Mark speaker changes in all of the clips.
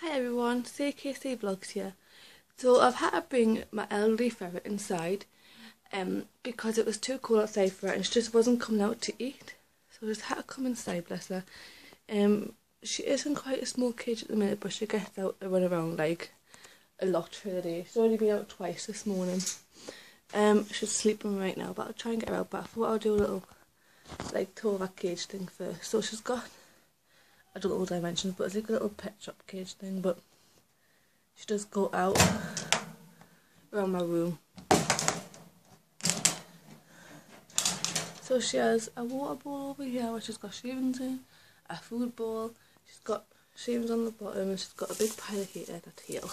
Speaker 1: Hi everyone, CKC Vlogs here. So I've had to bring my elderly ferret inside because it was too cold outside for her and she just wasn't coming out to eat. So I just had to come inside, bless her. She is in quite a small cage at the minute, but she gets out and run around like a lot through the day. She's already been out twice this morning. She's sleeping right now, but I'll try and get her out. But I thought I'll do a little like tour that cage thing first. So she's got, I don't know what dimensions, but it's like a little pet shop cage thing, but she does go out around my room. So she has a water bowl over here where she's got shavings in, a food bowl, she's got shavings on the bottom, and she's got a big pile of hair at her tail.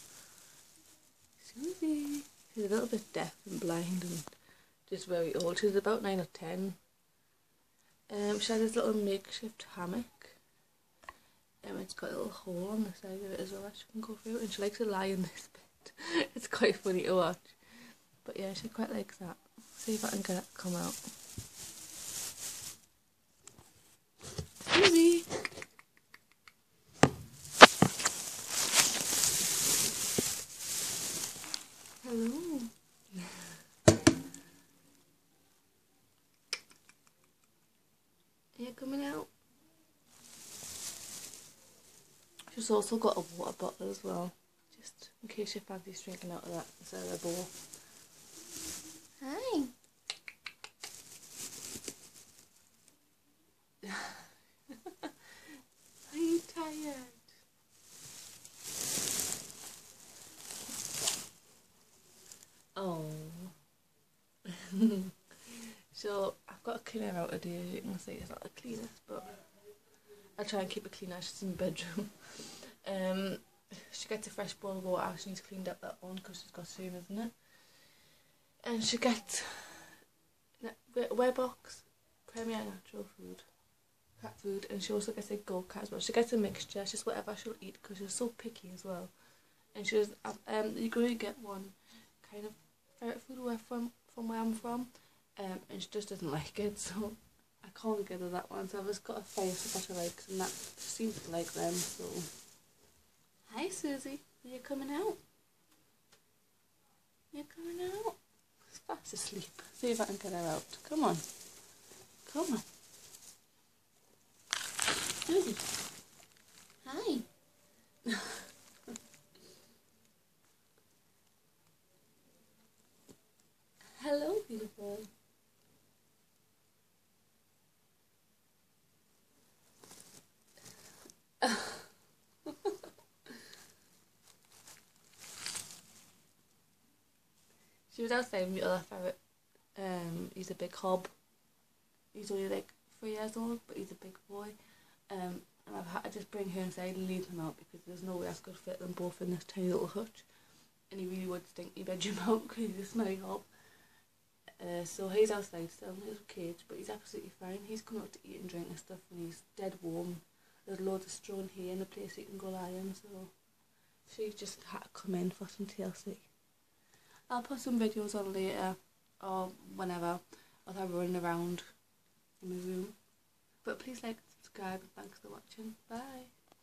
Speaker 1: Susie. She's a little bit deaf and blind and just very old. She's about 9 or 10. She has this little makeshift hammock. It's got a little hole on the side of it as well that she can go through, and she likes to lie in this bit. It's quite funny to watch. But yeah, she quite likes that. See if I can get it to come out. Susie! Hello! Are you coming out? She's also got a water bottle as well, just in case you fancy drinking out of that instead of a bowl. Hi! Are you tired? Oh. So I've got to clean her out today, as you can see. It's not the cleanest, but I'll try and keep it clean as she's in the bedroom. She gets a fresh bowl of water. She needs cleaned up that one because she's got swimmers in it. And she gets Wear Box Premier Natural Food, cat food, and she also gets a gold cat as well. She gets a mixture. It's just whatever she'll eat because she's so picky as well. And she's you're going to get one kind of ferret food from where I'm from, and she just doesn't like it, so I can't get her that one. So I've just got a face of what she likes, and that seems to like them. So hi Susie, are you coming out? You're coming out? She's fast asleep. See if I can get her out. Come on. Come on. Susie. Hi. Hello, beautiful. She was outside with the other ferret. He's a big hob. He's only like 3 years old, but he's a big boy. And I've had to just bring her inside and leave him out because there's no way I could fit them both in this tiny little hutch. And he really would stink your bedroom out because he's a smelly hob. So he's outside still in his cage, but he's absolutely fine. He's come out to eat and drink and stuff, and he's dead warm. There's loads of straw in here and a place he can go lie in, so she just had to come in for some TLC. I'll put some videos on later, or whenever, of her running around in my room. But please like, subscribe, and thanks for watching. Bye!